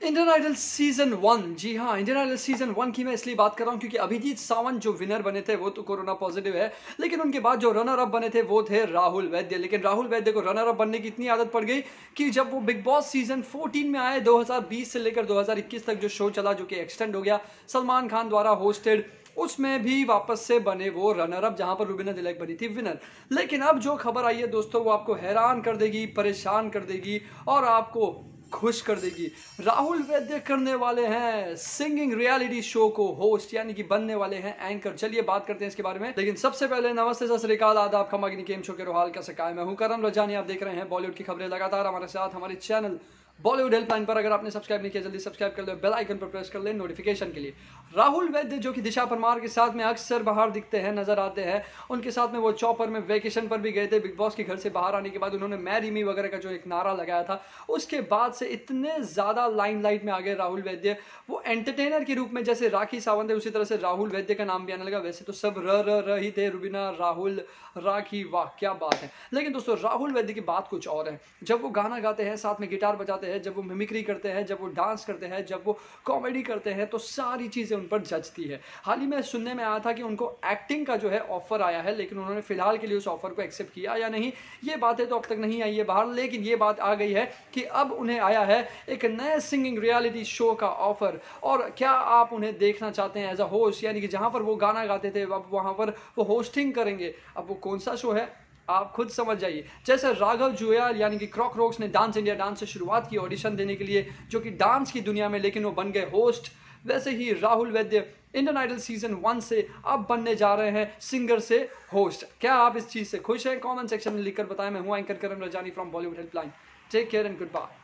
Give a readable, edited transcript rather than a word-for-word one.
Indian idol season 1, जी हाँ, Indian idol season 1 की मैं इसलिए बात कर रहा हूँ क्योंकि अभिजीत सावंत जो विनर बने थे वो तो कोरोना पॉजिटिव है, लेकिन उनके बाद जो रनर अप बने थे वो थे राहुल वैद्य। लेकिन राहुल वैद्य को रनर अप बनने की इतनी आदत पड़ गई कि जब वो बिग बॉस सीजन 14 में आए, 2020 से लेकर 2021 तक जो शो चला, जो कि एक्सटेंड हो गया सलमान खान द्वारा होस्टेड, उसमें भी वापस से बने वो रनर अप, जहां पर रुबीना दिलैक बनी थी विनर। लेकिन अब जो खबर आई है दोस्तों, वो आपको हैरान कर देगी, परेशान कर देगी और आपको खुश कर देगी। राहुल वैद्य करने वाले हैं सिंगिंग रियलिटी शो को होस्ट, यानी कि बनने वाले हैं एंकर। चलिए बात करते हैं इसके बारे में, लेकिन सबसे पहले नमस्ते, सत श्री अकाल, आदाब, खमागिनी, केम शो के रोहाल का सकाय। मैं हूं करण रजानी, आप देख रहे हैं बॉलीवुड की खबरें लगातार हमारे साथ हमारे चैनल बॉलीवुड हेल्पलाइन पर। अगर आपने सब्सक्राइब नहीं किया जल्दी सब्सक्राइब कर लो, बेल आइकन पर प्रेस कर ले नोटिफिकेशन के लिए। राहुल वैद्य जो कि दिशा परमार के साथ में अक्सर बाहर दिखते हैं, नजर आते हैं, उनके साथ में वो चॉपर में वेकेशन पर भी गए थे। बिग बॉस के घर से बाहर आने के बाद उन्होंने मैरी मी वगैरह का जो एक नारा लगाया था, उसके बाद से इतने ज्यादा लाइमलाइट में आ गए राहुल वैद्य। वो एंटरटेनर के रूप में जैसे राखी सावंत है, उसी तरह से राहुल वैद्य का नाम भी आने लगा। वैसे तो सब र ही थे, रुबीना, राहुल, राखी, वाह क्या बात है। लेकिन दोस्तों राहुल वैद्य की बात कुछ और है। जब वो गाना गाते हैं, साथ में गिटार बजाते हैं, जब वो मिमिक्री करते हैं, जब वो डांस करते हैं, जब वो कॉमेडी करते हैं, तो सारी चीजें उन पर जचती है। हाल ही में सुनने में आया था कि उनको एक्टिंग का जो है ऑफर आया है, लेकिन उन्होंने फिलहाल के लिए उस ऑफर को एक्सेप्ट किया या नहीं, ये बातें तो अब तक नहीं आई है बाहर। लेकिन ये बात आ गई है कि अब उन्हें आया है एक नए सिंगिंग रियलिटी शो का ऑफर। और क्या आप उन्हें देखना चाहते हैं एज अ होस्ट, यानी कि जहां पर वो गाना गाते थे अब वहां पर वो होस्टिंग करेंगे। अब वो कौन सा शो है आप खुद समझ जाइए। जैसे राघव जुयाल यानी कि क्रॉकरॉक्स ने डांस इंडिया डांस से शुरुआत की ऑडिशन देने के लिए, जो कि डांस की दुनिया में, लेकिन वो बन गए होस्ट, वैसे ही Rahul Vaidya Indian idol season 1 से अब बनने जा रहे हैं सिंगर से होस्ट। क्या आप इस चीज से खुश हैं? कमेंट सेक्शन में लिखकर बताएं। मैं हूं anchor Karan Rajani from Bollywood helpline. Take care and good bye.